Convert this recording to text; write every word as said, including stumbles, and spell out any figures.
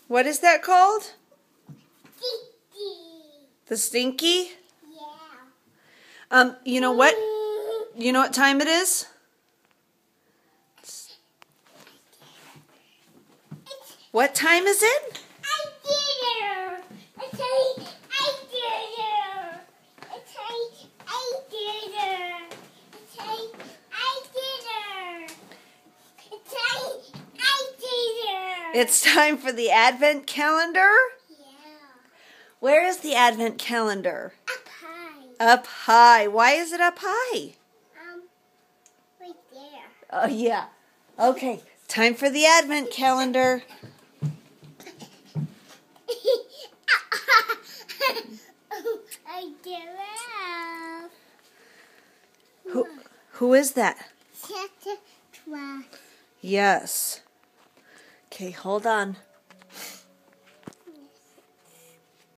What is that called? Stinky. The Stinky? Yeah. Um, you know what? You know what time it is? What time is it? I did it. It's a, I did it. It's a, I did it. It's a, I did it. It's a, I did it. It's time for the Advent calendar. Yeah. Where is the Advent calendar? Up high. Up high. Why is it up high? Um, right there. Oh, yeah. Okay, time for the Advent calendar. I did it. Who, who is that? Santa Claus. Yes. Okay, hold on.